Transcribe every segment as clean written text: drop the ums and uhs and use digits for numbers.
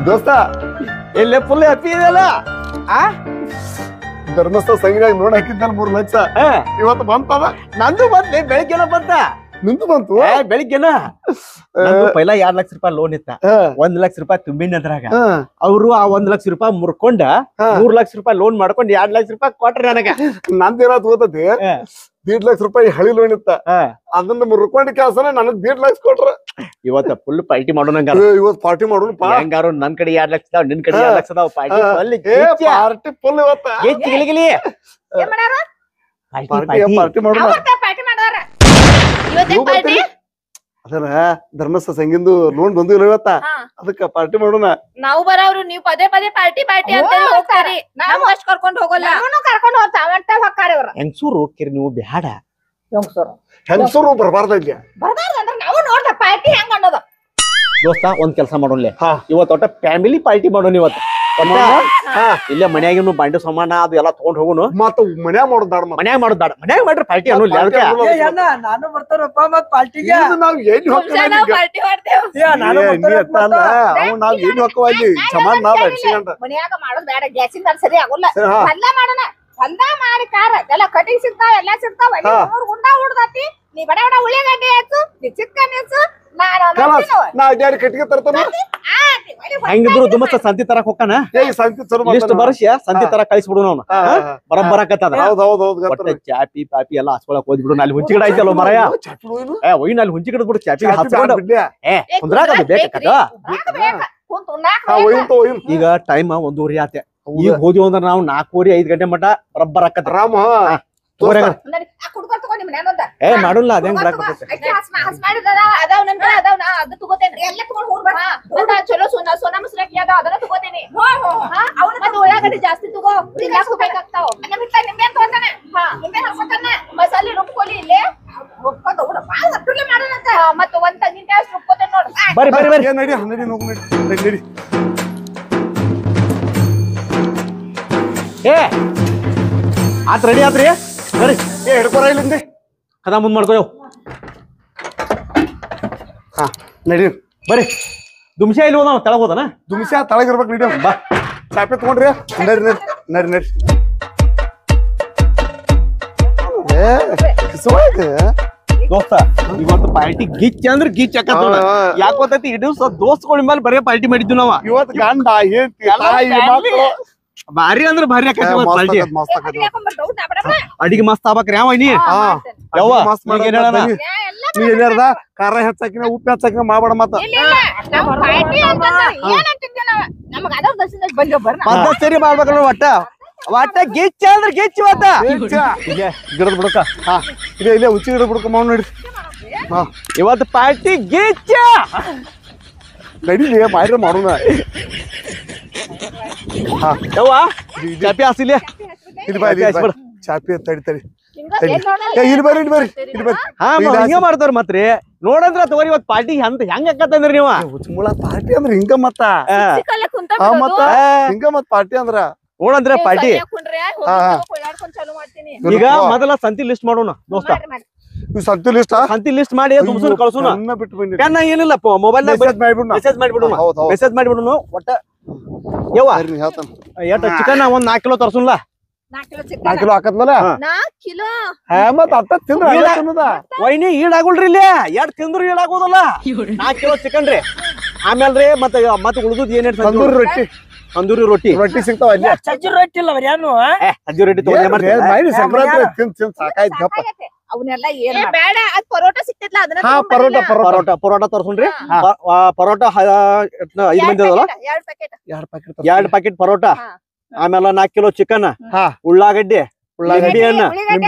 ದೋಸ್ತ ಎಲ್ಲೇ full happy ಇದೆಯಲ್ಲ ಧರ್ಮಸ್ಥಳ ಸಂಘದಾಗ ನೋಡ್ ಹಾಕಿದ್ದ 3 ಲಕ್ಷ ಇವತ್ತು ಬಂತದ. ನಂದು ಬಂದ್ಲಿ ಬೆಳಿಗ್ಗೆನ ಬಂತ. ನಿಂದು ಬಂತು ಬೆಳಿಗ್ಗೆನ ಪೈಲ 2 ಲಕ್ಷ ರೂಪಾಯಿ ಲೋನ್ ಇತ್ತ. 1 ಲಕ್ಷ ರೂಪಾಯಿ ತುಂಬಿನ ಅದ್ರಾಗ ಅವ್ರು ಆ 1 ಲಕ್ಷ ರೂಪಾಯಿ ಮುರ್ಕೊಂಡ 3 ಲಕ್ಷ ರೂಪಾಯಿ ಲೋನ್ ಮಾಡ್ಕೊಂಡ್ 2 ಲಕ್ಷ ರೂಪಾಯಿ ಕೊಟ್ರಿ ನನಗ. ನಂದೇನಾದ್ ಓದತಿ 1.5 ಲಕ್ಷ ರೂಪಾಯಿ ಹಳಿ ಲೋನ್ ಇತ್ತ. ಅದನ್ನ ಮುರ್ಕೊಂಡ ಕೆಲಸನ ನನಗ್ 1.5 ಲಕ್ಷ ಕೊಟ್ರ. ಇವತ್ತ ಫುಲ್ ಪಾರ್ಟಿ ಮಾಡೋಣ. ಇವತ್ ಪಾರ್ಟಿ ಮಾಡೋಣ. ಹೆಂಗಾರು ನನ್ ಕಡೆ 2 ಲಕ್ಷ ಅದಾವ, ನಿನ್ ಕಡೆ 2 ಲಕ್ಷ ಅದಾವ. ಪಾರ್ಟಿ ಫುಲ್ ಇವತ್ತ ಪಾರ್ಟಿ ಮಾಡೋಣ. ಅದರ ಧರ್ಮಸ್ಥಳ ಸಂಘಿಂದು ಲೋನ್ ಬಂದಿಲ್ಲ ಇವತ್ತ, ಅದಕ್ಕ ಪಾರ್ಟಿ ಮಾಡೋಣ. ನಾವು ಬರೋರು ನೀವು ಪದೇ ಪದೇ ಪಾರ್ಟಿ ಪಾರ್ಟಿ ಅಂತ ಹೋಗ್ತಾರಿ. ನಾವು ಅಷ್ಟ್ ಕರ್ಕೊಂಡ್ ಹೋಗಲ್ಲ. ಕರ್ಕೊಂಡ್ ಹೋಗ್ತಾರ ಅವ್ರ. ಹೆಂಗ್ಸೂರು ಹೋಗ್ತೀರಿ ನೀವು ಬ್ಯಾಡ. ಹೆಂಗಸರು ಬರಬಾರ್ದ ಇಲ್ಲಿ. ಬರ್ಬಾರ್ದಂದ್ರ ನಾವು ನೋಡ್ದ ಪಾರ್ಟಿ ಹೆಂಗ್ ಅನ್ನೋದು. ದೋಸ್ತ ಒಂದ್ ಕೆಲಸ ಮಾಡೋಣ, ಇವತ್ತು ಒಟ್ಟ ಫ್ಯಾಮಿಲಿ ಪಾರ್ಟಿ ಮಾಡೋಣ. ಇವತ್ತು ಇಲ್ಲೇ ಮನ್ಯಾಗಿನ್ನು ಬಾಂಡೆ ಸಾಮಾನ ಅದು ಎಲ್ಲಾ ತಗೊಂಡ್ ಹೋಗುನು. ಮತ್ತ ಮನ್ಯಾಗ ಮಾಡೋದ್ ಬೇಡ, ಮನ್ಯಾಗ ಮಾಡೋದ್ ಬೇಡ. ಮನ್ಯಾಗ ಮಾಡ್ರಿ ಪಾರ್ಟಿ ಅನ್ನೋ. ನಾನು ಬರ್ತಾರಪ್ಪ ಮತ್ ಪಾರ್ಟಿಗೆ. ನಾವ್ ಏನ್ ಪಾರ್ಟಿ ಮಾಡ್ತೇವೆ. ನಾವ್ ಏನ್ ಹೊಕ್ಕವ ಅಲ್ಲಿ ಸಮಾನ ನಾವ್ ಅಡ್ಸಿಕೊಂಡ ಮನ್ಯಾಗ ಮಾಡೋದ್ ಬೇಡ. ಗ್ಯಾಸಿಂದ ಸರಿ ಆಗೋಲ್ಲ. ಹೊಲ ಮಾಡೋಣ. ಹೊಲ ಮಾಡಿ ಕಾರ ಎಲ್ಲ ಕಟಿಂಗ್ ಸಿಗ್ತಾವ, ಎಲ್ಲಾ ಸಿಗ್ತಾವ. ಗುಂಡಾ ಹುಡ್ದಾತಿ. ನೀ ಬಡ ಬಡ ಉಳ್ಳಾಗಡ್ಡಿ ಹೆಚ್ಚು, ನೀ ಚಿಕ್ಕನ್ ಹೆಚ್ಚು. ನಾ ಅಡ್ಯಾಡಿ ಕಟ್ಟಿಗೆ ತರ್ತಾನ. ಹೆಂಗಿದ್ರು ದುಮಸ್ತ ಸಂತಿ ತರಕ್ ಹೋಗ್ತಾನ. ಲಿಸ್ಟ್ ಬರ್ಸಿ ಸಂತಿ ತರ ಕಳಿಸ್ಬಿಡು. ನಾವು ಬರಕತ್ತದ. ಚಾಪಿ ಪಾಪಿ ಎಲ್ಲಾ ಹಚ್ಕೊಳಕ್ ಹೋದ್ಬಿಡು. ಅಲ್ಲಿ ಹುಂಚಿ ಗಿಡ ಐತಲ್ಲ ಮರಯ, ಒಯ್ನ ಅಲ್ಲಿ ಹುಂಚಿ ಗಿಡದ್ ಬಿಡು. ಚಾಪಿ ಹಚ್ಕೊಂಡು ಕುಂದ್ರಾಗ ಬೇಕದ. ಈಗ ಟೈಮ್ 1:30 ಆತೆ. ಈಗ ಹೋದ್ವಿ ಅಂದ್ರ ನಾವು 4:30 5 ಗಂಟೆ ಮಟ ಬರಬ್ಬರ್ ಆಕತ್ತ. ರಾಮ ಮಾಡೋಲ್ಲ. ಅದೇಂಗ್ ಚಲೋ ಸೋನಾ ಮಸೂರಿ ಅದನ್ನ ತಗೋತೀನಿ. ಉಳ್ಳಾಗಡ್ಡಿ ಜಾಸ್ತಿ ತಗೋ, ಬೇಕಾಗ್ತಾವ. ನಿಂಬೆ ತಗೋತಾನೆ, ನಿಂಬೆ ಹಾಕೋತಾನೆ. ಮಸಾಲೆ ರುಬ್ಕೊಲಿ ಇಲ್ಲೇ ಮಾಡೋಣಂತ. ಮತ್ತ ಒಂದ್ ತಂಗಿನ ಅಷ್ಟು ರುಬ್ಕೋತೇನೆ ನೋಡು. ಬರ್ರಿ ಬರ್ರಿ ಬರ್ರಿ. ನಡಿ ಏ ಆತ್ ರೆಡಿ ಆತ್ರಿ. ಬರ್ರಿ ಹಿಡ್ಕೊರ ಇಲ್ಲಿಂದ ಕದ ಮುಂದ್ ಮಾಡ್ಕೊಯವ್. ನಡಿ ಬರ್ರಿ. ದುಮ್ಸೆ ಇಲ್ಲಿ ಹೋದ ತೆಳಗ್ ಹೋದನ. ದುಮ್ಸೆ ತಳಗಿರ್ಬೇಕು. ನಡಿ ಬಾ. ಚಾಪೆ ತಗೊಂಡ್ರಿ. ನಡಿ ನಡಿ ನಡಿ ನಡಿ. ದೋಸ್ತ ಇವತ್ತು ಪಾರ್ಟಿ ಗಿಚ್ ಅಂದ್ರ ಗಿಚ್ ಆಕತ್ತ. ಯಾಕೆ ಗೊತ್ತೈತಿ, ಇಡೀ ದೋಸ್ತಗಳ ಮೇಲೆ ಬರೀ ಪಾರ್ಟಿ ಮಾಡಿದ್ವಿ ನಾವ. ಇವತ್ತು ಗಂಡ ಭಾರಿ ಅಂದ್ರ ಭಾರಿ ಆಕತಿ ಪಾರ್ಟಿ. ಅಡಿಗೆ ಮಸ್ತ್ ಆಗ್ಬೇಕ್ರಿ. ಯಾವ ನೀ ನೀ ಏನಾರದ ಖಾರ ಹೆಚ್ಚಾಕಿನ ಉಪ್ಪು ಹೆಚ್ಚಾಕಿನ ಮಾಡಬೇಡ. ಮತ್ತ ಸರಿ ಮಾಡ್ಬೇಕಲ್ಲ. ಒಟ್ಟ ಒಟ್ಟ ಗಿಚ್ಚ ಅಂದ್ರ ಗಿಚ್ಚ. ಗಿಡದ ಬಿಡಕ ಇಲ್ಲೇ ಹುಚ್ಚಿ ಗಿಡ ಬಿಡ್ಕ ಮಾವ್ ನಡಿ. ಇವತ್ತು ಪಾರ್ಟಿ ಗಿಚ್ಚ. ನಡಿಲಿ ಮಾರ್ರೆ ಮಾಡೋಣ. ಯವ್ವ ಚಾಪಿ ಹಾಸಿಲಿ. ಇಲ್ಲಿ ಬಾ ಚಾಪಿ ತಡಿ ತಡಿ. ಇಲ್ಲಿ ಬರ್ರಿ ಇಲ್ಲಿ ಬರ್ರಿ ಇಲ್ಲಿ ಬರ್ರಿ. ಹಿಂಗ ಮಾಡ್ತಾರ ಮತ್ರಿ. ನೋಡಂದ್ರ ತಗೋರಿ ಇವತ್ ಪಾರ್ಟಿ ಹೆಂಗ ಆಕತ್ತಂದ್ರಿ ನೀವ. ಹುಚ್ಚಮುಳ ಪಾರ್ಟಿ ಅಂದ್ರ ಹಿಂಗ ಮತ್ತ ಮತ್ತ ಹಿಂಗ ಮತ್ ಪಾರ್ಟಿ ಅಂದ್ರ ನೋಡಂದ್ರ ಪಾರ್ಟಿ. ಈಗ ಮೊದಲ ಸಂತಿ ಲಿಸ್ಟ್ ಮಾಡೋಣ ದೋಸ್ತ. ಸಂತಿ ಲಿಸ್ಟ್ ಮಾಡಿ ತುಂಬಸೂರು ಕಳ್ಸೋಣ. ಪೆನ್ನ ಏನಿಲ್ಲ ಮೊಬೈಲ್ ಮೆಸೇಜ್ ಮಾಡಿಬಿಡುನು. ಒಟ್ಟ ಯವ್ವ ಎಷ್ಟ ಚಿಕನ್ ಒಂದ್ 4 ಕಿಲೋ ತರ್ಸುನ್ಲ. 4 ಕಿಲೋ ಹಾಕತ್ನಲ್ಲ. ಮತ್ ಅಟ್ಟ ತಿಂದ್ರ ವೈನಿ ಈಡಾಗುಲ್ರಿ. ಇಲ್ಲಿ ಎಷ್ಟ್ ತಿಂದ್ರು ಈಡಾಗೋದಲ್ಲ. 4 ಕಿಲೋ ಚಿಕನ್ ರೀ. ಆಮೇಲ್ರಿ ಮತ್ತ ಉಳ್ದುದ್ ಏನೇನ್ ತಂದೂರಿ ರೊಟ್ಟಿ ಸಿಗ್ತಾವ ಅಲ್ಲಿ. ಸಜ್ಜಿ ರೊಟ್ಟಿ ಇಲ್ಲ ಏನು ಸಜ್ಜಿ ರೊಟ್ಟಿ ತಗೊಂಡ್ ಸಾಕಾಯ್ತು. ಅವನ್ನೆಲ್ಲ ಏನ್ ಬೇಡ. ಅದ್ ಪರೋಟ ಸಿಕ್ತೈತ್ಲ ಪರೋಟ ಪರೋಟ ತರ್ಸುನ್ರಿ. ಪರೋಟ 5 ಮಂದಿ ಅದಲ್ಲ. 2 ಪ್ಯಾಕೆಟ್ ಪರೋಟ. ಆಮೇಲೆ 4 ಕಿಲೋ ಚಿಕನ್, ಉಳ್ಳಾಗಡ್ಡಿ, ಉಳ್ಳಾಗಡ್ಡಿ 2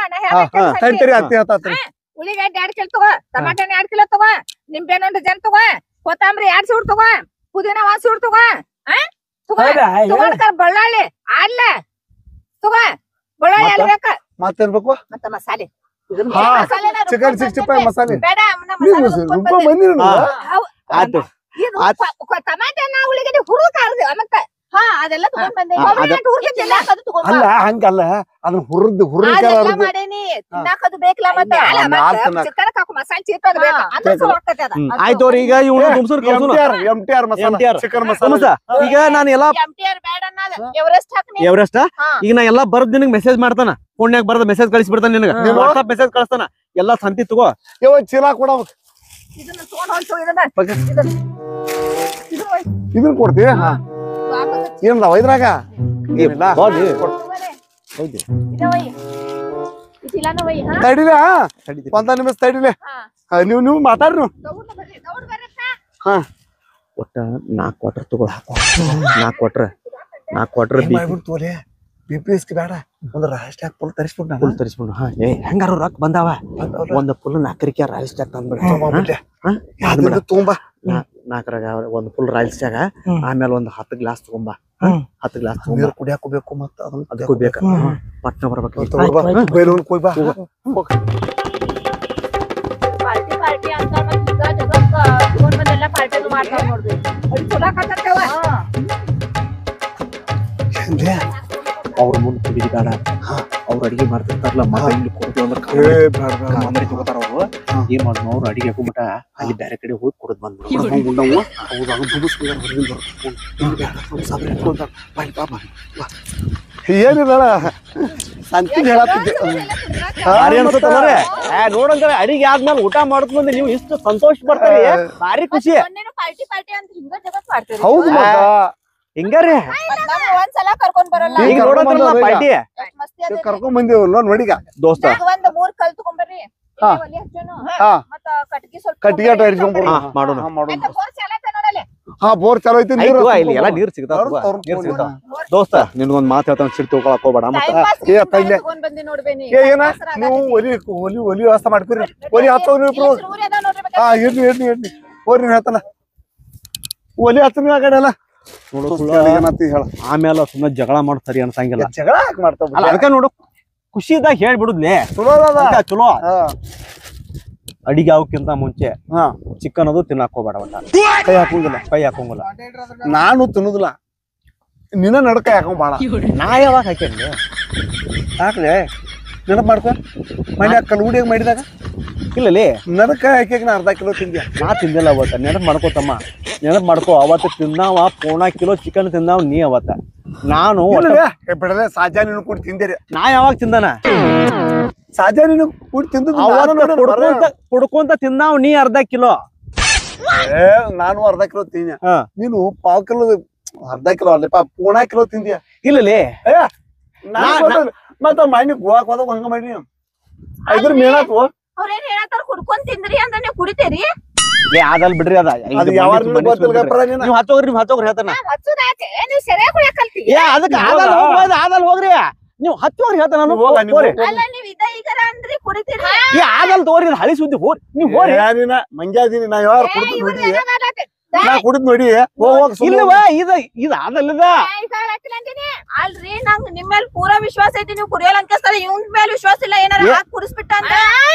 ಕಿಲೋ ತಗೋ, ಟಮಾಟೆ 2 ಕಿಲೋ ತಗೋ, ನಿಂಬೆಹಣ್ಣು 1 ಡಜನ್ ತಗೋ, ಕೊತ್ತಂಬರಿ 2 ಸೂಡ್ ತಗೋ, ಪುದೀನ 1 ಸೂಡ್ ತಗೋ. ಬಳ್ಳಾಳಿ ಅಲ್ಲ ತಗೋ. ಬಳ್ಳಾಳಿ ಅಲ್ಲ ಬೇಕ. ಮತ್ತೇನ್ ಬೇಕು? ಮತ್ತ ಮಸಾಲೆ ಚಿಕನ್ 65 ಮಸಾಲೆ ಬೇಡ. ಆಯ್ತು. ಟಮಾಟೆ ಉಳ್ಳಾಗಡ್ಡಿ ಹುಡುಗ ಹಾ ಅದೆಲ್ಲ ತಗೊಂಡ್ ಬಂದೆ ಅಲ್ಲ ಹಂಗಲ್ಲ ಅದನ್ನ ಹುರಿದ್ ಮಾಡೇನಿ ತಿನ್ನಾಕದು ಬೇಕಲ್ಲ ಮತ್ತೆ ಮಸಾಲೆ ಚೀರ್ಪದ ಆಯ್ತವ್ರಿ ಈಗ ಇವ್ನು ದುಮ್ಸೂರ್ ಚಿಕನ್ ಮಸಾಲ ಈಗ ನಾನು ಎಲ್ಲಾ ಎವರೆಸ್ಟ್ ಈಗ ನಾ ಎಲ್ಲಾ ಬರ್ದ್ ನಿನಗ್ ಮೆಸೇಜ್ ಮಾಡ್ತಾನ ಫೋನ್ಯಾಗ ಬರ್ದ ಮೆಸೇಜ್ ಕಳಿಸಿ ಬಿಡ್ತಾನ ನಿನಗ ವಾಟ್ಸ್ಆಪ್ ಮೆಸೇಜ್ ಕಳಿಸ್ತಾನ ಎಲ್ಲಾ ಸಂತಿ ತಗೋ ಚೀಲ ಕೊಡ ಇದನ್ನ ಕೊಡ್ತಿ ಏನದಾವ ಇದ್ರಾಗ ತಡಿಲ ಒಂದ ನಿಮಿಷ ತಡಿಲೆ ನೀವು ಮಾತಾಡ್ರಿ ಹಾ ಒಟ್ಟ 4 ಕ್ವಾರ್ಟರ್ ತಗೋ 4 ಕ್ವಾರ್ಟರ್ ತೋಲೆ ಬಿಪಿಎಸ್ಗೆ ಬೇಡ ಒಂದ್ ರಾಯಲ್ ಸ್ಟಾಕ್ ಫುಲ್ ತರಿಸ್ಬಿಡು ಹಾ ಹೆಂಗಾರು ರೊಕ್ಕ ಬಂದಾವ ಒಂದ್ ಫುಲ್ 4 ರಾಯಲ್ ಸ್ಟಾಕ್ ತಂದ್ಬಿಡ ತುಂಬಾ 4 ಒಂದ್ ಫುಲ್ ರಾಯಲ್ ಸ್ಟಾಕ್ ಆಮೇಲೆ ಒಂದ್ 10 ಗ್ಲಾಸ್ ತಗೊಂಬ 10 ಗ್ಲಾಸ್ ನೀರು ಕುಡಿಯಾಕೋಬೇಕು ಮತ್ತ ಅದಕ್ಕೂ ಬೇಕ ಪಟ್ನ ಬರ್ಬೇಕು ಬೈಲೂನ್ ಕೊಯ್ ಬಾ ಪಾರ್ಟಿ ಅಂತ ಮತ್ತೆ ಈಗ ಜಗತ್ತ ತಗೊಂಡ್ ಬಂದೆಲ್ಲ ಪಾರ್ಟಿನೂ ಮಾಡ್ತಾವ ನೋಡ್ರಿ ಅದು ಚಲೋ ಕಾಣ್ತಾವ ಅವ್ರ ಮುಂದೆ ಕುಡಿದಾಡ ಅವ್ರು ಅಡಿಗೆ ಮಾಡ್ತಿರ್ತಾರಲ್ಲ ಮಗ ಇಲ್ಲಿ ಕೊಡ್ತೀವಿ ಅಂದ್ರೆ ಕಾಮರಿ ತಗೋತಾರ ಅವ್ರು ಏನ್ ಮಾಡೋಣ ಅವ್ರು ಅಡಿಗೆ ಹಾಕೊಂಬಿಟ್ಟ ಅಲ್ಲಿ ಬೇರೆ ಕಡೆ ಹೋಗಿ ಕುಡಿದ್ ಬಂದ್ಬಿಡು ಏನಿಲ್ಲ ಸಂತಿ ಹೇಳತ್ತಿದ್ದೆ ನೋಡಂದ್ರೆ ಅಡಿಗೆ ಆದ್ಮೇಲೆ ಊಟ ಮಾಡುತ್ತಂದ್ರೆ ನೀವು ಇಷ್ಟು ಸಂತೋಷ ಪಡ್ತಾರೆ ಭಾರಿ ಖುಷಿ ಪಾರ್ಟಿ ಅಂತ ಹಿಂಗ ಜಗತ್ ಮಾಡ್ತೀವಿ ಹೌದು ಹಿಂಗಾರಿ ಒಂದ್ಸಲ ಕರ್ಕೊಂಡ್ ಬರಲ್ಲ ಈಗ ನೋಡಂದ್ರಲ್ಲ ಪಾರ್ಟಿ ಕರ್ಕೊಂಡ್ ಬಂದೇವ್ ನೋಡಿಗ ದೋಸ್ತ ಒಂದ್ 3 ಕಲ್ ತಗೊಂಡ್ಬರ್ರಿ ಕಟ್ಟಿಗೆ ಮಾಡೋಣ ಹಾ ಬೋರ್ ಚಲೋ ಐತಿ ಇಲ್ಲಿ ಎಲ್ಲ ನೀರ್ ಸಿಗ್ತಾವ ದೋಸ್ತ ನಿನ್ಗೊಂದ್ ಮಾತು ಹೇಳ್ತಾನ ಸಿಟ್ಟು ತಗೊಳಕ್ ಹೋಗ್ಬೇಡ ಏನ ನೀವು ಒಲಿ ವ್ಯವಸ್ಥೆ ಮಾಡ್ತೀರಿ ಒಲಿ ಹತ್ತವ್ ನೀವು ಹಾ ಇರ್ಲಿ ಹೋರಿ ಹೇಳ್ತಾನ ಒಲಿ ಹತ್ತನ ಆ ಕಡೆ ಎಲ್ಲ ಆಮೇಲೆ ಸುಮ್ಮನೆ ಜಗಳ ಮಾಡ್ ಸರಿ ಅನ್ಸಂಗಿಲ್ಲ ಜಗಳ ಯಾಕೆ ಮಾಡ್ತಾವ ಅದಕ್ಕ ನೋಡು ಖುಷಿದಾಗ ಹೇಳ್ಬಿಡುದ್ಲೆ ಚಲೋ ಅಡಿಗೆ ಅವಕ್ಕಿಂತ ಮುಂಚೆ ಚಿಕನ್ ಅದು ತಿನ್ನಾಕ್ ಹೋಗ್ಬೇಡ ಒಟ್ಟ ಕೈ ಹಾಕಂಗಿಲ್ಲ ನಾನು ತಿನ್ನುದಿಲ್ಲ ನಿನ್ನ ನಡಕ ಹಾಕೊಂಡ್ ಬಾಳ ನಾ ಯಾವಾಗ ಹಾಕೇನಿ ಹಾಕ್ಲೆ ನೆನಪ್ ಮಾಡ್ಕೊ ಮನೆ ಕಲ್ಗುಡಿಯಾಗ ಮಾಡಿದಾಗ ಇಲ್ಲಲೇ ನಡಕ ಹಾಕ್ಯಾಗ ನಾ ಅರ್ಧ ಕಿಲೋ ತಿಂದ್ಯಾ ನಾ ತಿಂದಿಲ್ಲ ಅವತ್ತ ನೆನಪ್ ಮಾಡ್ಕೋತಮ್ಮ ನೆನಪ್ ಮಾಡ್ಕೋ ಅವತ್ತು ತಿಂದಾವ 4 ಕಿಲೋ ಚಿಕನ್ ತಿಂದಾವ್ ನೀ ಅವತ್ತ ನಾನು ಬಿಡಲೆ ಸಾಜಾ ನೀನು ಕೂಡ ತಿಂದಿರಿ ನಾ ಯಾವಾಗ ತಿಂದಾನ ಸಾಜಾ ನೀನು ಕೂಡ ತಿಂದ ಕುಡ್ಕೊಂತ ತಿಂದಾವ್ ನೀ ಅರ್ಧ ಕಿಲೋ ನಾನು ಅರ್ಧ ಕಿಲೋ ತಿಂದ್ಯಾ ನೀನು ಪಾವ್ ಕಿಲೋ ಅರ್ಧ ಕಿಲೋ ಅಲ್ಲಪ್ಪ 4 ಕಿಲೋ ತಿಂದ್ಯಾ ಇಲ್ಲಲೇ ಮತ್ತ ಮನೆ ಗೋವಾಕ್ ಹೋದಾಗ ಹಂಗ ಮಾಡಿ ಐದ್ರ ಮೇನಾತು ಅವ್ರೇನ್ ಹೇಳತ್ತಾರ ಕುಡ್ಕೊಂಡ್ ತಿಂದ್ರಿ ಅಂತ ನೀವು ಕುಡಿತೇರಿ ಅದಲ್ ಬಿಡ್ರಿ ಅದ ನೀವ್ ಹತ್ತೋಗ್ರಿ ಹೇಳ್ತಾನ ನೀವು ಸರಿಯಾಗಿ ಕುಡಿಯಕ್ ಕಲ್ತಿ ಅದಕ್ಕೆ ಆದಲ್ ಹೋಗ್ರಿ ನೀವು ಹತ್ತೋಗ್ರಿ ಹೇಳ್ತಾನ ಅಲ್ಲ ನೀವ್ ಇದ ಈಗರ ಅಂದ್ರಿ ಕುಡಿತೀರಿ ಆದಲ್ ತಗೋರಿ ಹಳಿ ಸುದ್ದಿ ಹೋರಿ ನೀವ್ ಹೋರಿ ಮಂಜಾದೀನಿ ನಾ ಯಾರು ಕುಡಿದ್ ನೋಡಿ ನಾ ಕುಡಿದ್ ನೋಡಿ ಇಲ್ಲವ ಇದ ಅದಲ್ಲದ ಅಲ್ರಿ ನಂಗ್ ನಿಮ್ ಮೇಲೆ ಪೂರಾ ವಿಶ್ವಾಸ ಐತಿ ನೀವು ಕುಡಿಯಲ್ಲ ಅನ್ಕಸ್ತಾರ ಇವ್ನ ಮೇಲೆ ವಿಶ್ವಾಸ ಇಲ್ಲ ಏನಾರ ಹಾಕಿ ಕುಡಿಸ್ಬಿಟ್ಟ ಅಂತ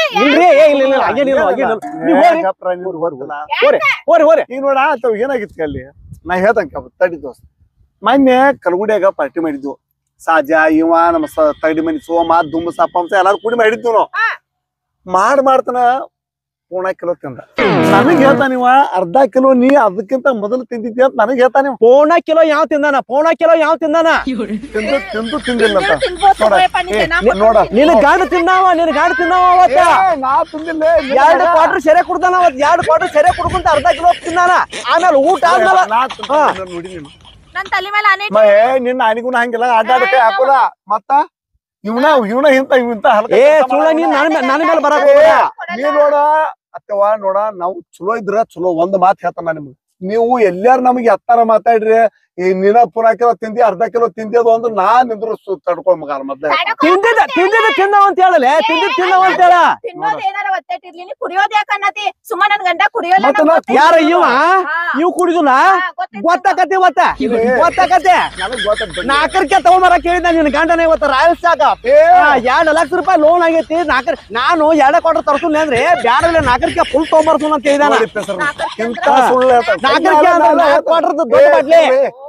ಈಗ ನೋಡ ಏನಾಗಿತ್ತು ಅಲ್ಲಿ ನಾ ಹೇಳ್ದಂಗ ತಡಿ ದೋಸ್ತ ಮೊನ್ನೆ ಕಲ್ಗುಡಿಯಾಗ ಪಾರ್ಟಿ ಮಾಡಿದ್ವು ಸಾಜಾ ಇವ ನಮ್ಮ ತಗಡಿ ಮನಿ ಸೋಮ ದುಮ್ಮಸ ಪಂಸ ಎಲ್ಲಾರು ಕೂಡಿ ಮಾಡಿದ್ವು ನಾವು ಮಾಡ್ತಾನ 4 ಕಿಲೋ ತಿಂದ ನನಗ್ ಹೇಳ್ತಾನ ಇವ ಅರ್ಧ ಕಿಲೋ ನೀ ಅದಕ್ಕಿಂತ ಮೊದಲು ತಿಂದಿದ್ದಿ ಅಂತ ನನಗ್ ಹೇಳ್ತಾನ 4 ಕಿಲೋ ಯಾವ ತಿಂದಾನ ತಿಂದಿಲ್ಲ ನೋಡ ನಿನ್ ಗಾಡಿ ತಿಂದಾವ ಅವತ್ತ ನಾ ತಿಂದಿಲ್ಲ 2 ಕ್ವಾರ್ಟರ್ ಸೆರೆ ಕುಡ್ದಾನ ಅವತ್ 2 ಕ್ವಾರ್ಟರ್ ಸೆರೆ ಕುಡ್ಕೊಂತ ಅರ್ಧ ಕಿಲೋ ತಿಂದಾನ ಆಮೇಲೆ ಊಟ ಆದ್ಮೇಲೆ ನೋಡಿ ನೀನು ನನ್ ತಲೆ ಮೇಲೆ ನಿನ್ನ ಅನಿಗುನ ಹಂಗಿಲ್ಲ ಅಡ್ಡಾಡಕ್ಕೆ ಹಾಕೋಲ್ಲ ಮತ್ತ ಇವನ ಇಂತ ನನ್ನ ಮೇಲೆ ಬರಕ ನೀವ್ ನೋಡ ಅಥವಾ ನೋಡ ನಾವು ಚಲೋ ಇದ್ರ ಚಲೋ ಒಂದ್ ಮಾತ್ ಹೇಳ್ತಾನ ನಿಮ್ಗೆ ನೀವು ಎಲ್ಲಾರು ನಮ್ಗೆ ಎತ್ತಾರ ಮಾತಾಡ್ರಿ ಈ ನೀನ 4 ಕಿಲೋ ತಿಂದಿ ಅರ್ಧ ಕಿಲೋ ತಿಂದಿದ್ದು ಅಂದ್ರೆ ನಾನ್ ನಿಂದ್ರು ತಡ್ಕೊಳ್ ಮಗ ಮೊದ್ಲ ತಿಂದವ ಅಂತ ಹೇಳಲೆ ತಿಂದವ ಅಂತ ಹೇಳ ತಿನ್ನೋದ್ ಏನಾರ ಒತ್ತಟ್ಟಿರ್ಲಿ ಕುಡಿಯೋದ್ ಯಾಕನ್ನತಿ ಸುಮ್ಮ ನನ್ ಗಂಡ ಕುಡಿಯೋಲ್ಲ ಯಾರ ಇವ್ ಕುಡಿದಿಲ್ಲ ಗೊತ್ತಾಕತಿ ಗೊತ್ತಾಕತಿ 4 ತಗೊಂಬರ ಕೇಳಿದ ನಿನ್ ಗಂಡನ ಇವತ್ತ ರಾಯಲ್ ಸ್ಟಾಕ್ 2 ಲಕ್ಷ ರೂಪಾಯಿ ಲೋನ್ ಆಗೈತಿ 4 ನಾನು 2 ಕ್ವಾರ್ಟರ್ ತರ್ಸುನ್ ಅಂದ್ರೆ ಬ್ಯಾಡ 4 ಫುಲ್ ತಗೊಂಬರ್ಸು ಅಂತ ಹೇಳಿದಾನ 4 ಕ್ವಾರ್ಟರ್ ದೊಡ್ಡ ಬಾಟ್ಲಿ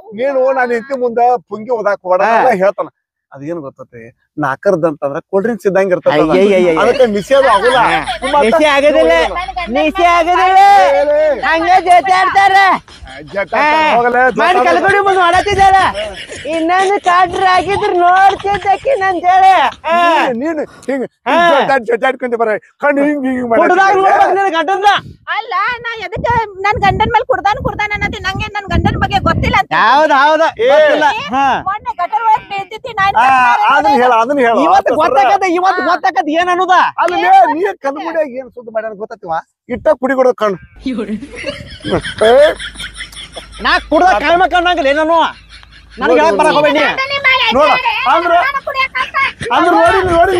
ನೀನು ನಾನು ಹೆಂಡತಿ ಮುಂದ ಪುಂಗಿ ಓದಾಕ್ ಹೋಡ ಹೇಳ್ತಾನ ಅದೇನ್ ಗೊತ್ತೈತಿ ನಾಕರ್ದಂತಂದ್ರ ಕೋಲ್ಡ್ ಡ್ರಿಂಕ್ಸ್ ಇದ್ದಂಗ ಇರ್ತದ ಅದಕ್ಕೆ ನಿಷೇಧ ಆಗುಲ್ಲ ನಿಷೇ ಆಗೋದಿಲ್ಲ ನಿಷೇ ಆಗೋದಿಲ್ಲ ಹಂಗೆ ಜೊತಾಡ್ತಾರ ಮಾಡಿ ಕಲ್ಕೊಡಿ ಮುಂದ್ ಮಾಡತ್ತಿದ್ದಾರ ಇನ್ನೊಂದು ಕಾಡ್ರಿ ಆಗಿದ್ರು ನೋಡ್ತಿದ್ದಕ್ಕೆ ನನ್ ಹೇಳಿ ನೀನು ಹಿಂಗ ಜೊತಾಡ್ಕೊಂತ ಬರ ಕಣ್ಣು ಹಿಂಗ್ ಹಿಂಗ್ ಗಂಟದ ಅಲ್ಲ ನಾ ಎದಕ್ಕೆ ನನ್ ಗಂಡನ್ ಮೇಲೆ ಕುಡ್ದಾನ ಅನ್ನತಿ ನಂಗೆ ನನ್ ಗಂಡನ್ ಬಗ್ಗೆ ಗೊತ್ತಿಲ್ಲ ಅಂತ ಹೌದ ಮೊನ್ನೆ ಗಟರ್ ಒಳಗ್ ಬೀಳ್ತಿದ್ದಿ ಅದನ್ನ ಹೇಳ ಇವತ್ತು ಗೊತ್ತಾಕದ ಏನ್ ಅನ್ನೋದ ಅಲ್ಲಿ ನೀ ಕಲ್ಗುಡಿಯಾಗ ಏನ್ ಸುದ್ದಿ ಮಾಡ್ಯಾನ ಗೊತ್ತೈತಿವ ಇಟ್ಟ ಕುಡಿ ಕೊಡೋ ಕಣ್ಣು ನಾ ಕುಡ್ದ ಕಾಯ್ಮ ಕಣ್ಣಾಗಲ್ಲ ನಾನು ನನಗೆ ಹೇಳಕ್ ಬರಕ್ ಹೋಗ್ಬೇಡಿ ನೋಡ ಅಂದ್ರ ನೋಡಿ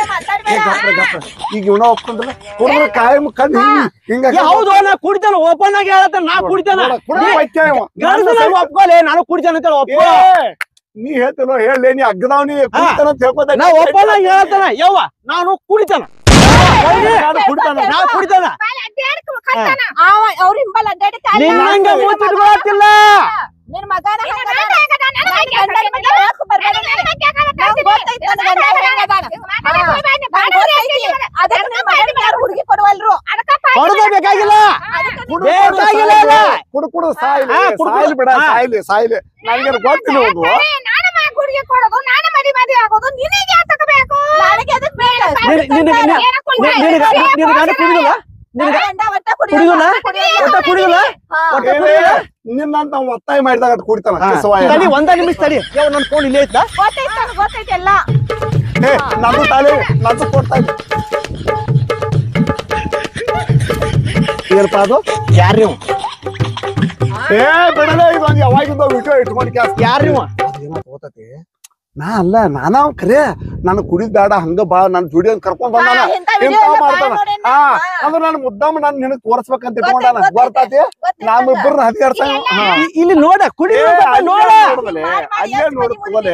ಈಗ ಇವನ ಒಪ್ಕೊಂಡ್ರ ಕುಡಿದ್ರೆ ಕಾಯಂ ಕಣ್ಣು ಹಿಂಗ ಹೌದು ನಾ ಕುಡಿತಾನ ಓಪನ್ ಆಗಿ ಹೇಳತ್ತ ನಾ ಕುಡಿತಾನ ಒಪ್ಕೋಲೆ ನಾನು ಕುಡಿತಾನ ಅಂತ ಒಪ್ಕೋ ನೀ ಹೇಳ್ತೇನೋ ಹೇಳಲೇ ನೀ ಅಗ್ಗದಾವ್ ನೀ ಕುಡಿತಾನ ಅಂತ ಹೇಳ್ಕೊತ ನಾ ಓಪನ್ ಆಗಿ ಹೇಳ್ತಾನ ಯವ್ವ ನಾನು ಕುಡಿತಾನ ನಾ ಕುಡಿತಾನ ಅವ್ರ ಹಿಂಬಲ್ ಅಡ್ಡಾಡಿ ನಿನ್ನಂಗ ಮೂತಿಟ್ಕೊಳತ್ತಿಲ್ಲ ನಿನ್ ಮಗನ ಹುಡುಗಿ ಕೊಡುವಲ್ರು ಹೊಡೆದ ಬೇಕಾಗಿಲ್ಲ ಬೇಕಾಗಿಲ್ಲ ಕುಡು ಕುಡು ಸಾಯ್ಲಿ ಬಿಡ ಸಾಯ್ಲಿ ನನಗೆ ಗೊತ್ತಿಲ್ಲ ಹೋಗು ಹುಡುಗಿ ಕೊಡೋದು ನಾನು ಮದಿ ಆಗೋದು ನಿನಗೆ ಯಾಕೆ ಬೇಕು ನನಗೆ ಅದಕ್ಕೆ ನಿನ್ನಂತ ಒತ್ತಾಯ ಮಾಡಿದಾಗ ಕುಡಿತಾನ ಒಂದ ನಿಮಿಷ ತಡಿ ನನ್ ಫೋನ್ ಇಲ್ಲೇ ಇತ್ತ ಗೊತ್ತೈತೆ ಎಲ್ಲ ನಂದು ತಾಲಿ ನಂದು ಕೊಡ್ತಾ ಏನಪ್ಪ ಅದು ಯಾರ್ ನೀವು ಬಿಡಲೇ ಇದೊಂದು ಯಾವಾಗಿಂದ ವಿಡಿಯೋ ಇಟ್ಕೊಂಡು ಯಾರ್ ನೀವು ಓತತಿ ನಾ ಅಲ್ಲ ನಾನಾ ಖರೆ ನಾನು ಕುಡಿದ್ ಬೇಡ ಹಂಗ ಬಾ ನನ್ ಜೋಡಿ ಕರ್ಕೊಂಡ್ ಬಂದಾನ ಮಾಡ್ತಾನ ಅಂದ್ರೆ ನಾನು ಮುದ್ದಾಮ ನಾನು ನಿನಗ್ ತೋರ್ಸ್ಬೇಕಂತ ಇಟ್ಕೊಂಡಾನ ಬರ್ತಾತಿ ನಾವಿಬ್ಬರನ್ನ ಹದಿಗಾಡ್ತಾನ ಇಲ್ಲಿ ನೋಡ ಕುಡಿ ನೋಡ ಅಲ್ಲೇ ನೋಡ್ಕೋಲೆ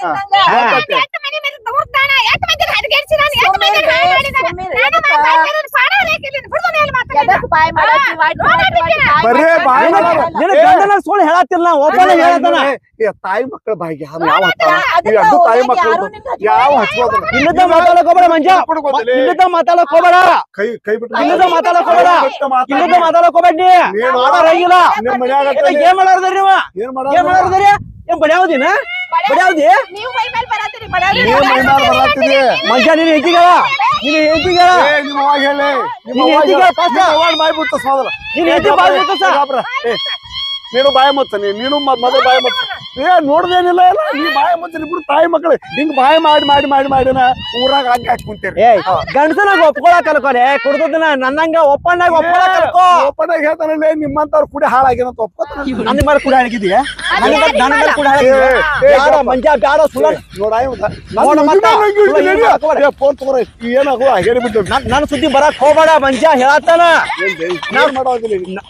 ಬರೇ ಬಾಯಿ ಸುಳ್ಳು ಹೇಳತ್ತಿಲ್ಲ ಓಪನ್ ಹೇಳ್ತಾನ ತಾಯಿ ಮಕ್ಕಳ ಬಾಯಿಗೆ ಎರಡು ತಾಯಿ ಮಕ್ಕಳು ಯಾವ ಹಚ್ಕೋದ್ರ ಇಲ್ಲದ ಮಾತಾಡಕ್ ಹೋಗ್ಬೇಡ ಮಂಜ ಇಲ್ಲದ ಮಾತಾಡಕ್ ಹೋಗ್ಬೇಡ ಕೈ ಕೈ ಬಿಟ್ಟು ಇಲ್ಲದ ಮಾತಾಡಕ್ ಹೋಗ್ಬೇಡ ಇಲ್ಲದ ಮಾತಾಡಕ್ ಹೋಗ್ಬೇಡಿ ನಿಮ್ ಮನ್ಯಾಗ ಏನ್ ಮಾಡಾರ್ದ್ರಿ ನೀವು ಏನ್ ಏನ್ ಮಾಡಾರ್ದ್ರಿ ಏನ್ ಬಡ್ಯಾವ್ದಿನ ಬಡ್ಯಾವ್ದಿ ನೀವು ಮೈ ಮೇಲೆ ಬರತ್ತೀರಿ ಮಂಜ ನೀನ್ ಹೆಂತಿಗಳ ನೀನ್ ಹೆಂತಿಗಳ ನಿಮ್ಮ ಅವಾಗ ಹೇಳಿ ಬಾಯಿ ಬಿಡ್ತ ಸೋದರ ನೀನ್ ಹೆಂತಿ ಬಾಯ್ ಬಿಡ್ತ ನೀನು ಬಾಯಿ ಮುಚ್ಚ ನೀನು ಮೊದಲು ಬಾಯಿ ಮುಚ್ಚ ನೋಡ್ದೇನಿಲ್ಲ ಇಲ್ಲ ನೀ ಬಾಯಿ ಮುಚ್ಚ ಇಬ್ರು ತಾಯಿ ಮಕ್ಕಳು ಹಿಂಗ್ ಬಾಯಿ ಮಾಡಿನ ಊರಾಗ ಹಂಗ ಹಾಕಿ ಗಂಡಸನಾಗ ಒಪ್ಕೊಳಕ್ ಅನ್ಕೋಲೆ ಕುಡ್ದನ ನನ್ನಂಗ ಒಪ್ಪಣ್ಣಾಗ ಒಪ್ಕೊಳಕ್ ಅನ್ಕೋ ಒಪ್ಪನಾಗ ಹೇಳ್ತಾನಲ್ಲ ನಿಮ್ಮಂತವ್ರ ಕುಡಿ ಹಾಳಾಗ್ಯಾನಂತ ಒಪ್ಕೋತಾನ ನನ್ನ ಮೇಲೆ ಕುಡಿ ಹಾಕಿದೀಯ ನನ್ನ ಮೇಲೆ ಕುಡಿ ಹಾಕಿದ್ಯಾ ಮಂಜ ಬ್ಯಾಡ ಸುಳ್ಳ ಫೋನ್ ತಗೋರ ಏನಾಗೋ ಹೇಳಿಬಿಟ್ಟು ನನ್ನ ಸುದ್ದಿ ಬರಕ್ ಹೋಗ್ಬೇಡ ಮಂಜ ಹೇಳತ್ತಾನ ನಾವ್ ಮಾಡೋದಿಲ್ಲ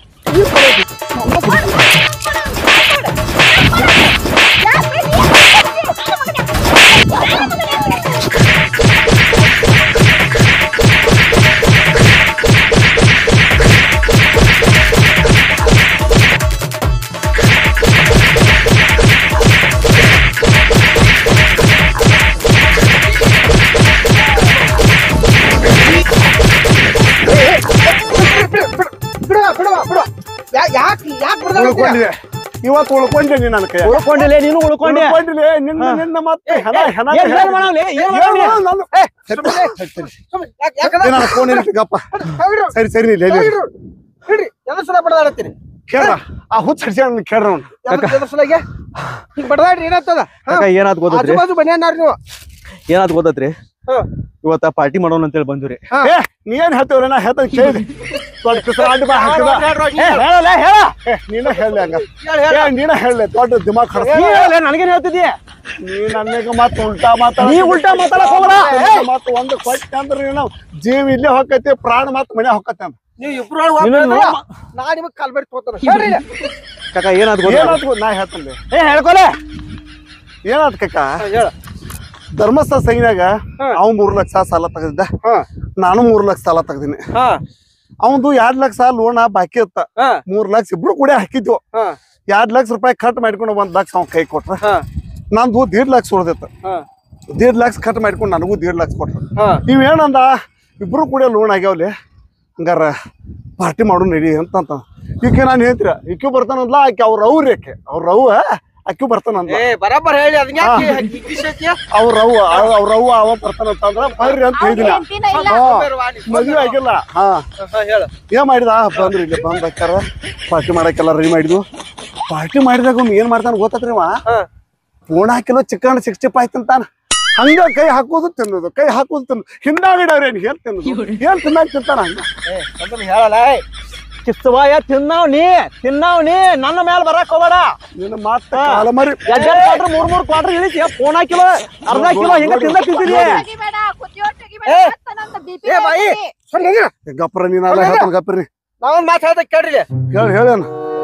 ಇವತ್ತು ಉಳ್ಕೊಂಡಿ ನನ್ನ ಕೈ ಉಳ್ಕೊಂಡಿಲ್ಲ ನೀನು ಉಳ್ಕೊಂಡೆ ನಿನ್ನ ಮತ್ತೆ ಫೋನ್ ಗಪ್ಪ ಸರಿ ಸರಿ ಕೇಳ ಆ ಹುಚ್ಚ ಹಡ್ಸಿ ಕೇಳ್ರ ಏನಾದ್ ಗೊತ್ತೈತ್ರಿ ಏನಾದ್ ಗೊತ್ತೈತ್ರಿ ಇವತ್ತ ಪಾರ್ಟಿ ಮಾಡೋಣ ಅಂತೇಳಿ ಬಂದ್ರಿ ನೀನ್ ಹೇಳ್ತೇವ್ರ ನಾ ಹೇಳ್ತ ಕೇಳಿ ನೀನ ಹೇಳಿ ಹಂಗ ನೀನ ಹೇಳಿ ದೊಡ್ಡ ದಿಮಾಗ್ ನನಗೇನ್ ಹೇಳ್ತಿದ್ಯಾ ನೀ ನನಗ ಮತ್ತ ಉಲ್ಟಾ ಮಾತಾಡಕ್ ಹೋಗ್ರ ಮತ್ತ ಒಂದು ಕೊಟ್ಟ ಅಂದ್ರೆ ನೀನು ಜೀವ ಇಲ್ಲೇ ಹೊಕ್ಕೈತಿ ಪ್ರಾಣ ಮತ್ ಮನೆ ಹೊಕ್ಕತ್ತ ಕಾಕ ಏನಾದ್ ನಾ ಹೇಳ್ತೇನೆ ಹೇಳ್ಕೊಲೆ ಏನಾದ್ ಕಾಕ ಧರ್ಮಸ್ಥಳ ಸಂಘದಾಗ ಅವ್ 3 ಲಕ್ಷ ಸಾಲ ತಗದಿದ್ದ ನಾನು 3 ಲಕ್ಷ ಸಾಲ ತಗದಿನಿ ಅವಂದು 2 ಲಕ್ಷ ಲೋನ್ ಬಾಕಿ ಇತ್ತ 3 ಲಕ್ಷ ಇಬ್ರು ಕೂಡ ಹಾಕಿದ್ವು 2 ಲಕ್ಷ ರೂಪಾಯಿ ಕಟ್ ಮಾಡ್ಕೊಂಡು 1 ಲಕ್ಷ ಅವ್ನ ಕೈ ಕೊಟ್ರ ನಂದು 1.5 ಲಕ್ಷ ಉಳ್ದೈತ 1.5 ಲಕ್ಷ ಕಟ್ ಮಾಡ್ಕೊಂಡು ನನಗೂ 1.5 ಲಕ್ಷ ಕೊಟ್ರ ನೀವೇನಂದ ಇಬ್ರು ಕೂಡ ಲೋನ್ ಆಗ್ಯಾವಲ್ಲಿ ಹಂಗಾರ ಪಾರ್ಟಿ ಮಾಡು ನಡಿ ಅಂತ ಈಕೆ ನಾನು ಹೇಳ್ತೀರ ಈಕೆ ಬರ್ತಾನಂದ್ಲ ಆಕೆ ಅವ್ರ ಅಕ್ಕಿ ಬರ್ತಾನಂದ ಬರಾಬರ್ ಹೇಳಿ ಅವ್ರವ್ವ ಅವ ಬರ್ತಾನಂತಂದ್ರ ಬರ್ರಿ ಅಂತ ಹೇಳಿದಿನ ಮದ್ವೆ ಆಗಿಲ್ಲ ಏನ್ ಮಾಡಿದ ಬಂದ್ರಿ ಇಲ್ಲಿ ಬಂದ್ ಹಾಕ್ಯಾರ ಪಾರ್ಟಿ ಮಾಡಕ್ಕೆಲ್ಲ ರೆಡಿ ಮಾಡಿದ್ವು ಪಾರ್ಟಿ ಮಾಡಿದಾಗ ಏನ್ ಮಾಡ್ತಾನ ಗೊತ್ತತ್ರಿ ಅವ ಪೂರ್ಣ ಹಾಕಿಲ್ಲ ಚಿಕನ್ 65 ಆಯ್ತಂತಾನ ಹಂಗ ಕೈ ಹಾಕೋದು ತಿನ್ನೋದು ಹಿಂದಾಗಿಡವ್ರೇನ್ ಹೇಳ್ ತಿನ್ನಾಕ ತಿಂತಾನ ಹಂಗ ಹೇಳಲ್ಲ ಕಿಸ್ತವಾಯ ತಿನ್ನವ್ ನೀ ನನ್ನ ಮೇಲೆ ಬರಕ್ ಹೋಗಬೇಡ ನಿನ್ನ ಮಾತ ಕಾಲಮರಿ 3 ಕ್ವಾರ್ಟರ್ ಇಳಿಸಿ ಫೋನ್ ಹಾಕಿಲ್ಲ ಅರ್ಧ ಕಿಲೋ ಹಿಂಗ ತಿಂದಿರಿ ಗಪ್ರ ನೀನಲ್ಲ ಹೇಳ್ತಾನ ಗಪ್ರಿ ನಾವ್ ಮಾತು ಹೇಳ್ದ ಕೇಳ್ರಿ ಹೇಳೇನ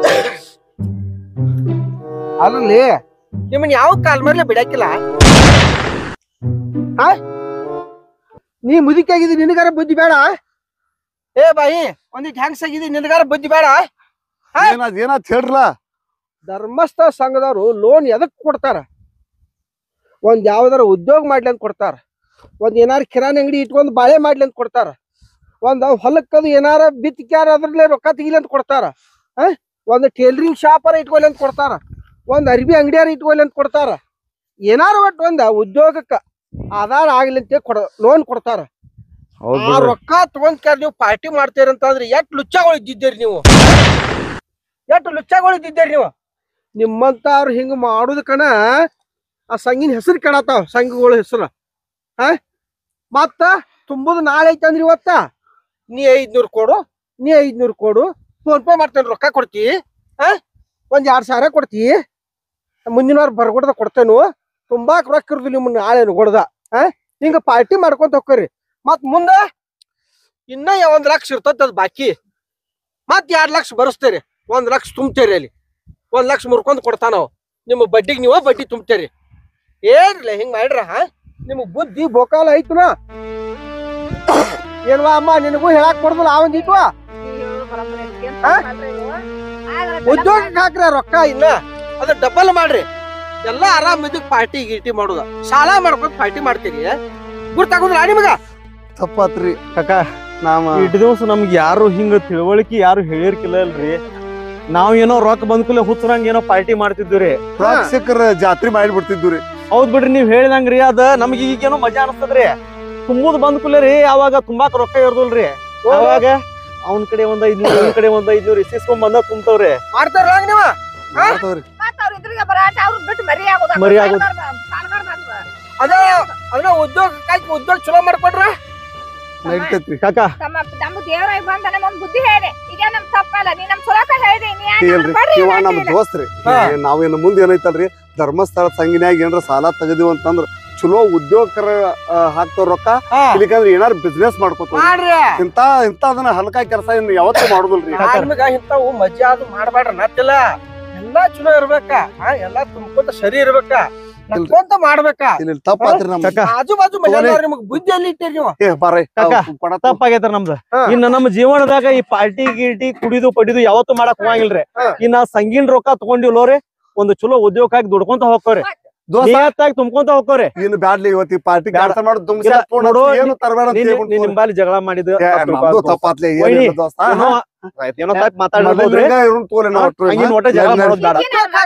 ಅಲ್ಲಿ ನಿಮ್ಮನ್ ಯಾವ ಕಾಲ್ ಮೇಲೆ ಬಿಡಾಕಿಲ್ಲ ನೀ ಮುದುಕಾಗಿದ್ದಿ ನಿನಗಾರ ಬುದ್ಧಿ ಬೇಡ ಏ ಬಾಯಿ ಒಂದಿಟ್ ಹೆಂಗ್ಸ್ ಆಗಿದ್ದಿ ನಿನಗಾರ ಬುದ್ಧಿ ಬೇಡ ಏನಾತ್ ಹೇಳ್ರಲ್ಲ ಧರ್ಮಸ್ಥಳ ಸಂಘದವ್ರು ಲೋನ್ ಎದಕ್ ಕೊಡ್ತಾರ ಒಂದ್ ಯಾವ್ದಾರ ಉದ್ಯೋಗ ಮಾಡ್ಲಿ ಅಂತ ಕೊಡ್ತಾರ ಒಂದ್ ಏನಾರ ಕಿರಾಣಿ ಅಂಗಡಿ ಇಟ್ಕೊಂಡ್ ಬಾಳೆ ಮಾಡ್ಲಿ ಅಂತ ಕೊಡ್ತಾರ ಒಂದ್ ಹೊಲಕ್ಕದು ಏನಾರ ಬಿತ್ತಿಕ್ಯಾರ ಅದ್ರಲ್ಲೇ ರೊಕ್ಕ ತೆಗಿಲಿ ಅಂತ ಕೊಡ್ತಾರ ಒಂದ್ ಟೇಲರಿಂಗ್ ಶಾಪರ ಇಟ್ಕೊಲಿ ಅಂತ ಕೊಡ್ತಾರ ಒಂದ್ ಅರ್ಬಿ ಅಂಗಡಿಯಾರ ಇಟ್ಕೊಲಿ ಅಂತ ಕೊಡ್ತಾರ ಏನಾರ ಒಟ್ಟು ಒಂದ ಉದ್ಯೋಗಕ್ಕ ಆಧಾರ ಆಗ್ಲಿ ಅಂತ ಲೋನ್ ಕೊಡ್ತಾರ ಆ ರೊಕ್ಕ ತಗೊಂಡ್ ನೀವು ಪಾರ್ಟಿ ಮಾಡ್ತೀರ ಅಂತಂದ್ರೆ ಎಷ್ಟ್ ಲುಚ್ಚಗಳು ಇದ್ದಿದ್ದೀರಿ ನೀವು ನಿಮ್ಮಂತ ಅವ್ರು ಹಿಂಗ ಮಾಡುದಕ್ಕನ ಆ ಸಂಘಿನ ಹೆಸರು ಕೆಡತಾವ ಸಂಘಗಳ ಹೆಸರು ಮತ್ತ ತುಂಬುದು ನಾಳೆ ಐತಂದ್ರಿ ಇವತ್ತ ನೀ 500 ಕೊಡು ಫೋನ್ ಪೇ ಮಾಡ್ತೇನೆ ರೊಕ್ಕ ಕೊಡ್ತಿ ಒಂದ್ 2,000 ಕೊಡ್ತಿ ಮುಂದಿನ ವಾರ ಬರ್ಗೊಡ್ದ ಕೊಡ್ತೇನು ತುಂಬಾಕ್ ರೊಕ್ಕ ಇರುದು ನಿಮ್ಮನ್ನ ನಾಳೆ ಕೊಡ್ದ ಹಿಂಗ ಪಾರ್ಟಿ ಮಾಡ್ಕೊಂತ ಹೋಗ್ರಿ ಮತ್ ಮುಂದ ಇನ್ನ 1 ಲಕ್ಷ ಇರ್ತದ ಅದ್ ಬಾಕಿ ಮತ್ 2 ಲಕ್ಷ ಬರಸ್ತೇರಿ 1 ಲಕ್ಷ ತುಂಬ್ತೇರಿ ಅಲ್ಲಿ 1 ಲಕ್ಷ ಮುರ್ಕೊಂಡ್ ಕೊಡ್ತಾನ ನಿಮ್ಮ ಬಡ್ಡಿಗೆ ನೀವ ಬಡ್ಡಿ ತುಂಬ್ತೇರಿ ಏನ್ರಲ್ಲ ಹಿಂಗ್ ಮಾಡ್ರ ನಿಮಗ್ ಬುದ್ಧಿ ಬೋಕಾಲ ಐತನ ಏನ್ವಾ ಅಮ್ಮ ನಿನಗೂ ಹೇಳಾಕ್ ಕೊಡುದಿಲ್ಲ ಒಂದಿಟ್ವಾ ಉದ್ಯೋಗಕ್ಕೆ ಹಾಕ್ರ ರೊಕ್ಕ ಇನ್ನ ಅದ ಡಬಲ್ ಮಾಡ್ರಿ ಎಲ್ಲಾ ಆರಾಮ್ ಇದಕ್ ಪಾರ್ಟಿ ಗೀಟಿ ಮಾಡುದ ಸಾಲ ಮಾಡ್ಕೊಂಡ್ ಪಾರ್ಟಿ ಮಾಡ್ತೀರಿ ಗುರ್ತಾಗುದಿಲ್ಲ ನಿಮಗ ತಪ್ಪಾತ್ರಿ ಕಾಕ ಇಟ್ಟು ದಿವಸ ನಮ್ಗೆ ಯಾರು ಹಿಂಗ ತಿಳುವಳಿಕೆ ಯಾರು ಹೇಳಿರ್ಕಿಲ್ಲ ಅಲ್ರಿ ನಾವ್ ಏನೋ ರೊಕ್ಕ ಬಂದ್ಕೂಲೆ ಹುಚ್ಚರಂಗ ಏನೋ ಪಾರ್ಟಿ ಮಾಡ್ತಿದ್ವಿ ರೊಕ್ಕ ಸಿಕ್ಕರ ಜಾತ್ರೆ ಮಾಡಿಬಿಡ್ತಿದ್ವಿ ಹೌದ್ ಬಿಡ್ರಿ ನೀವ್ ಹೇಳಿದಂಗ್ರಿ ಅದ ನಮ್ಗೆ ಈಗೇನೋ ಮಜಾ ಅನಸ್ತದ್ರಿ ತುಂಬುದ್ ಬಂದ್ಕೂಲೆ ರೀ ಅವಾಗ ತುಂಬಾಕ್ ರೊಕ್ಕ ಇರ್ದಲ್ರಿ ಅವಾಗ ಅವನ್ ಕಡೆ ಒಂದ್ 500 ಇವ್ನ ಕಡೆ ಒಂದ್ 500 ಇಸ್ಕೊಂಡ್ ಬಂದ ತುಂಬ್ತವ್ರಿ ಮಾಡ್ತಾರ ನೀವ ಮರಿ ಆಗೋದು ಅದ ಉದ್ಯೋಗ ಚಲೋ ಮಾಡ್ಕೊಡ್ರ ನಡೀತೈತ್ರಿ ಕಾಕ ನಮ್ಮ ದೇವರಾಗಿ ಬಂದ ನಮ್ ಬುದ್ಧಿ ಹೇಳಿ ಈಗ ನಮ್ ತಪ್ಪಲ್ಲ ನೀ ನಮ್ ಚಲೋಕ ಹೇಳಿದಿ ಇವ ನಮ್ ದೋಸ್ತ್ರಿ ನಾವೇನು ಮುಂದೆ ಏನೈತಲ್ರಿ ಧರ್ಮಸ್ಥಳ ಸಂಘಿನ್ಯಾಗ ಏನ್ರ ಸಾಲ ತೆಗದಿವ್ ಅಂತಂದ್ರ ಚಲೋ ಉದ್ಯೋಗಕರ ಹಾಕ್ತಾರ ರೊಕ್ಕ ಇಲ್ಲಿಕಂದ್ರ ಏನಾರ ಬಿಸ್ನೆಸ್ ಮಾಡ್ಕೋತಾರ ಇಂತ ಅದನ್ನ ಹಲ್ಕಾ ಕೆಲಸ ಇನ್ ಯಾವತ್ತೂ ಮಾಡುದಿಲ್ರಿ ಇಂತಾವು ಮಜಾ ಅದು ಮಾಡ್ಬೇಡ್ರ ನತ್ತಿಲ್ಲ ಎಲ್ಲಾ ಚಲೋ ಇರ್ಬೇಕ ಎಲ್ಲಾ ತುಂಬ್ಕೊಂತ ಸರಿ ಇರ್ಬೇಕ ನಕ್ಕೊಂತ ಮಾಡ್ಬೇಕ ತಪ್ಪಾತ್ರಿ ನಮ್ ಆಜು ಬಾಜು ನಿಮಗ್ ಬುದ್ಧಿ ಎಲ್ಲಿ ಇಟ್ಟಿರಿ ನೀವು ತಪ್ಪಾಗೈತ್ರ ನಮ್ದು ಇನ್ನ ನಮ್ಮ ಜೀವನದಾಗ ಈ ಪಾರ್ಟಿ ಗೀಟಿ ಕುಡಿದು ಪಡಿದು ಯಾವತ್ತು ಮಾಡಕ್ ಹೋಗಂಗಿಲ್ರಿ ಇನ್ನ ಸಂಗೀನ್ ರೊಕ್ಕ ತಗೊಂಡಿಲ್ಲೋರಿ ಒಂದು ಚಲೋ ಉದ್ಯೋಗ ಹಾಕಿ ದುಡ್ಕೊಂತ ಹೋಗ್ತಾವ್ರಿ ತುಂಬ್ಕೊಂತ ಹೋಗ್ತಾವ್ರಿ ಇನ್ನು ಬ್ಯಾಡ್ಲಿ ಇವತ್ತಿ ಪಾರ್ಟಿ ನಿಂಬಲ್ಲಿ ಜಗಳ ಮಾಡಿದ ತಪ್ಪಾತ್ಲಿ ಏನೋ ತಪ್ಪ ಮಾತಾಡೋದ್ರಿ ಜಗಳ ಮಾಡೋದ್ ಬೇಡ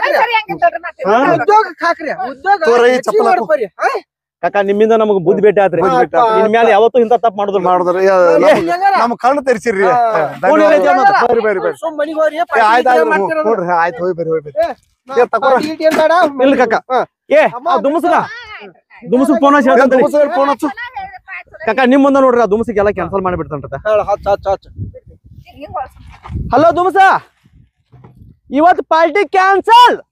ಕಾಕ ನಿಮ್ಮಿಂದ ನಮಗ್ ಬುದ್ಧಿ ಭೇಟಿ ಆತ್ರಿ ನಿನ್ ಮೇಲೆ ಯಾವತ್ತೂ ಇಂತ ತಪ್ಪ ಮಾಡುದ್ರಿ ನಮ್ ಕಣ್ಣು ತೆರಿಸಿರ್ರಿ ಆಯ್ತು ಹೋಗಿ ಬರ್ರಿ ಇಲ್ಲ ಕಾಕ ಏ ದುಮುಸ್ ಫೋನ್ ಕಾಕ ನಿಮ್ ಮುಂದ ನೋಡ್ರಿ ದುಮಸಿಗೆಲ್ಲ ಕ್ಯಾನ್ಸಲ್ ಮಾಡಿಬಿಡ್ತಾನ ಹಲೋ ದುಮಸ ಇವತ್ತು ಪಾರ್ಟಿ ಕ್ಯಾನ್ಸಲ್